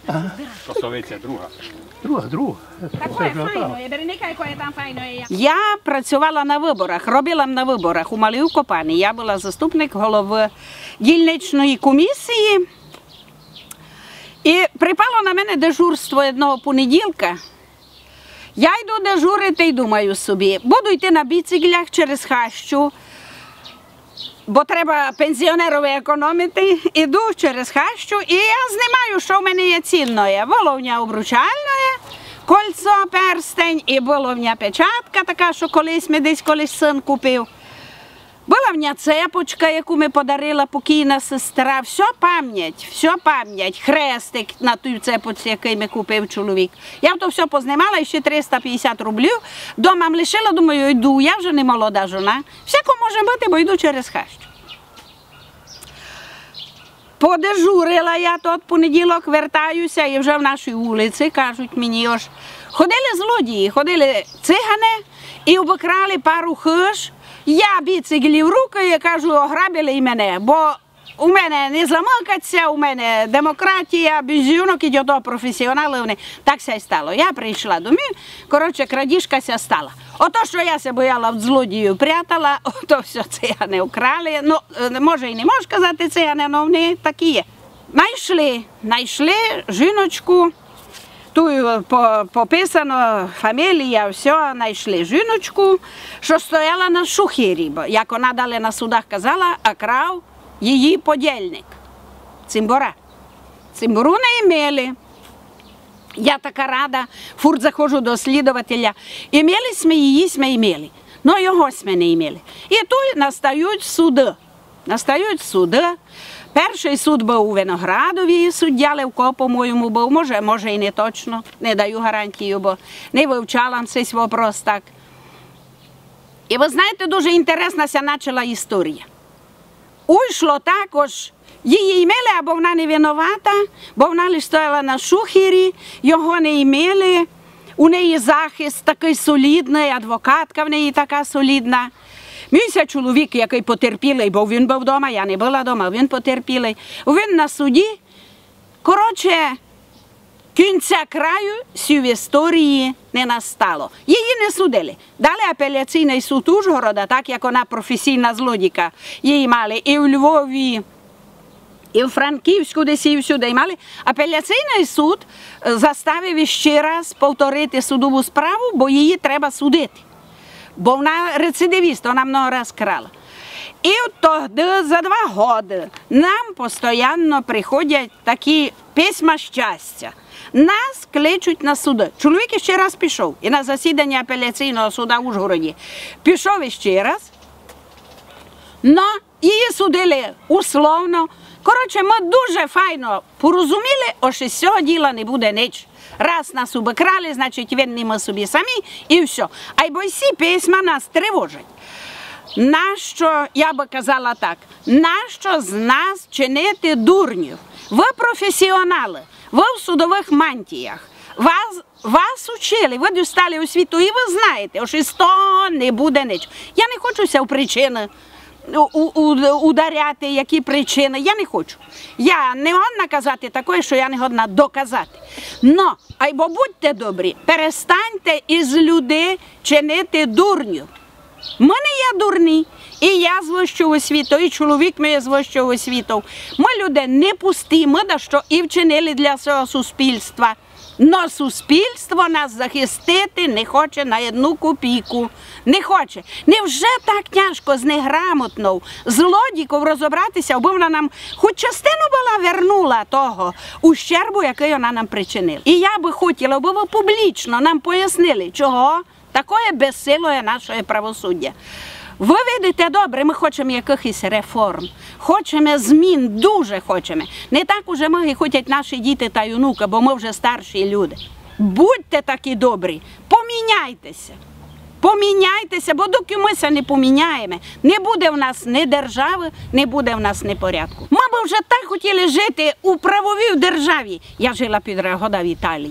Косовиця друга. Друга. Такое файне, Береника, яке там файне є. Я працювала на виборах, робила на виборах у Малій Копані. Я була заступник голови дільничної комісії. І припало на мене дежурство одного понеділка. Я йду дежурити і думаю собі, буду йти на біциклях через хащу, бо треба пенсіонерові економити. Іду через хащу і я знімаю, що в мене є цінне. Воловня обручальне, кольцо, перстень і воловня печатка така, що колись ми десь син купив. Воловня цепочка, яку ми подарила покійна сестра, все пам'ять, хрестик на тій цепочці, який ми купив чоловік. Я то все познімала і ще 350 рублів. Дома лишила, думаю, йду, я вже не молода жона. Всяко може бути, бо йду через хащу. Подежурила я тот понеділок, вертаюся і вже в нашій вулиці, кажуть мені, ось, ходили злодії, ходили цигани і обікрали пару хиш. Я біциклі в руки і кажу, ограбили і мене, бо у мене не зламакаться, у мене демократія, без жінок і до професіонали. Так ся й стало. Я прийшла до мене, коротше, крадіжка ся стала. Ото, що я се бояла в злодію прятала, ото все цигани украли. Ну, може і не можу казати цигани, але вони такі є. Найшли жіночку. Тут пописано фамілія, все, знайшли жіночку, що стояла на шухері, бо, як вона далі на судах казала, а крав її подільник, цимбора. Цимбору не мали. Я така рада, фурт заходжу до слідувателя. Імели ми її, імели, але його ми не імели. І тут настають суди. Перший суд був у Виноградові, суддя Левко, по-моєму, був, може і не точно, не даю гарантію, бо не вивчала цей вопрос так. І ви знаєте, дуже інтересна ся почала історія. Уйшло також, її імели, або вона не винувата, бо вона лише стояла на шухері, його не імели, у неї захист такий солідний, адвокатка в неї така солідна. Мій чоловік, який потерпілий, бо він був вдома, я не була вдома, він потерпілий. Він на суді, коротше, кінця краю в історії не настало. Її не судили. Дали апеляційний суд Ужгорода, так як вона професійна злодійка. Її мали і в Львові, і в Франківську, десь і всюди мали. Апеляційний суд заставив ще раз повторити судову справу, бо її треба судити. Бо вона рецидивіст, вона много раз крала. І тоді за 2 роки нам постійно приходять такі письма щастя. Нас кличуть на суди. Чоловік ще раз пішов і на засідання апеляційного суду в Ужгороді. Пішов ще раз, але її судили условно. Коротше, ми дуже файно порозуміли, що з цього діла не буде ніч. Раз нас обікрали, значить винні ми собі самі і все. А й бо всі письма нас тривожать. Нащо, я би казала так, нащо з нас чинити дурнів? Ви професіонали, ви в судових мантіях, вас учили, ви дістали освіту і ви знаєте, що з того не буде ніч. Я не хочуся в причини ударяти, які причини, я не хочу. Я не годна казати таке, що я не годна доказати. Но, або будьте добрі, перестаньте із людей чинити дурнів. Ми не є дурні, і я з вищою освітою, і чоловік мій з вищою освітою. Ми люди не пусті, ми дещо і вчинили для свого суспільства. Но суспільство нас захистити не хоче на 1 копійку. Не хоче. Невже так тяжко з неграмотною злодійкою розібратися, аби вона нам хоч частину була вернула того ущербу, який вона нам причинила. І я би хотіла, аби ви публічно нам пояснили, чого таке безсилує наше правосуддя. Ви видите добре, ми хочемо якихось реформ, хочемо змін, дуже хочемо. Не так уже ми хочуть наші діти та онуки, бо ми вже старші люди. Будьте такі добрі, поміняйтеся. Поміняйтеся, бо доки ми це не поміняємо, не буде в нас ні держави, не буде в нас ні порядку. Ми б вже так хотіли жити у правовій державі. Я жила 1,5 року в Італії.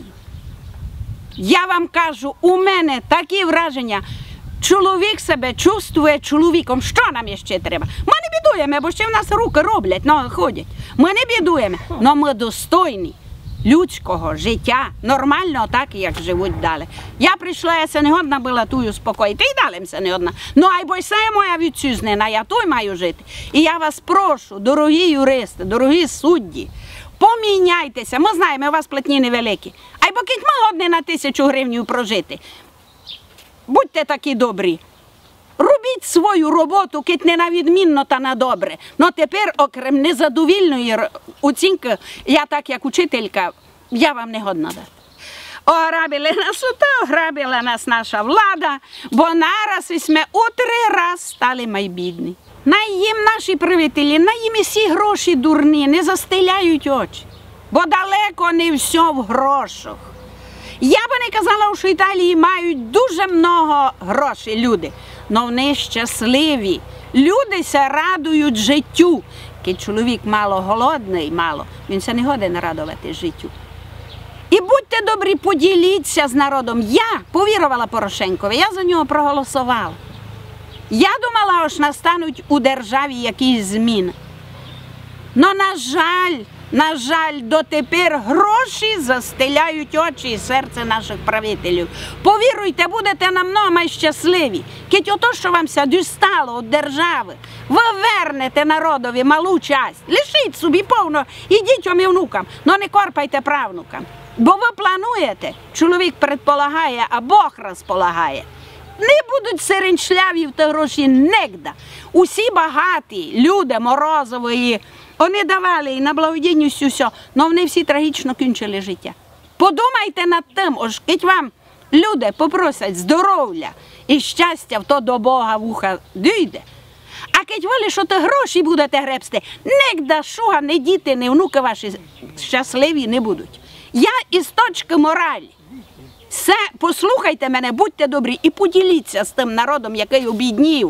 Я вам кажу, у мене такі враження. Чоловік себе чувствує чоловіком. Що нам ще треба? Ми не бідуємо, бо ще в нас руки роблять, ноги ходять. Ми не бідуємо, але ми достойні. людського життя, нормально так, як живуть далі. Я прийшла, я се не годна була тую спокоїти, і далі се не годна. Ну, ай бо це моя вітчизнина, я той маю жити. І я вас прошу, дорогі юристи, дорогі судді, поміняйтеся, ми знаємо, у вас платні невеликі. Ай бо кіть ми годні на 1000 гривень прожити. Будьте такі добрі. Робіть свою роботу, кить не на відмінно та на добре. Но тепер, окрім незадовільної оцінки, я так як учителька, я вам не годна дати. Ограбили нас ограбила нас наша влада, бо нараз ми у 3 рази стали майбідні. На їм наші правителі, на їм і всі гроші дурні, не застеляють очі, бо далеко не все в грошах. Я би не казала, що Італії мають дуже много грошей люди, але вони щасливі. Люди се радують життю. Коли чоловік мало голодний, він се не годен радувати життю. І будьте добрі, поділіться з народом. Я повірувала Порошенкові, я за нього проголосувала. Я думала, що настануть у державі якісь зміни. Но, на жаль, дотепер гроші застеляють очі і серце наших правителів. Повіруйте, будете намного щасливі. Кить ото, що вам ся дістало від держави, ви вернете народові малу часть. Лишіть собі повно і дітям, і внукам, но не корпайте правнукам. Бо ви плануєте, чоловік предполагає, а Бог розполагає. Не будуть сиреншляві в ті гроші нігде. Усі багаті люди Морозової, вони давали і на благодійність усе, але вони всі трагічно кінчили життя. Подумайте над тим, ось коли вам люди попросять здоров'я і щастя, то до Бога вуха дійде. А коли ви лише гроші будете гребсти, нігде шуга, ні діти, ні внуки ваші щасливі не будуть. Я із точки моралі. Все, послухайте мене, будьте добрі і поділіться з тим народом, який обіднів.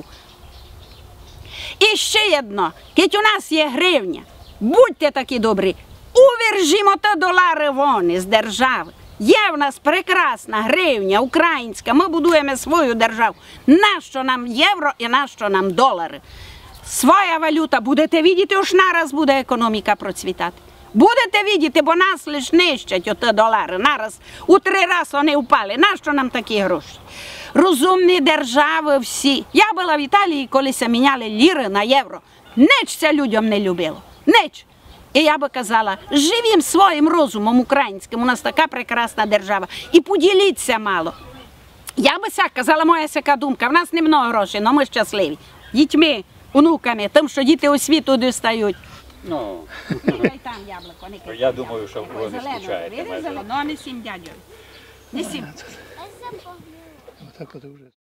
І ще одно, коли у нас є гривня, будьте такі добрі, увержімо ті долари вон із держави. Є в нас прекрасна гривня, українська, ми будуємо свою державу. Нащо нам євро і нащо нам долари? Своя валюта, будете бачити, аж нараз буде економіка процвітати. Будете бачити, бо нас лише нищать оті долари, нараз у 3 рази вони впали. Нащо нам такі гроші? Розумні держави всі. Я була в Італії, коли се міняли ліри на євро. Ніч це людям не любило. Ніч. І я би казала, живім своїм розумом українським, у нас така прекрасна держава. І поділіться мало. Я би сяк казала, моя сяка думка, в нас не много грошей, але ми щасливі. Дітьми, онуками, тим, що діти освіту дістають. Ну, я думаю, що ви не скучаєте. Ну, не сім, дядю. Не сім.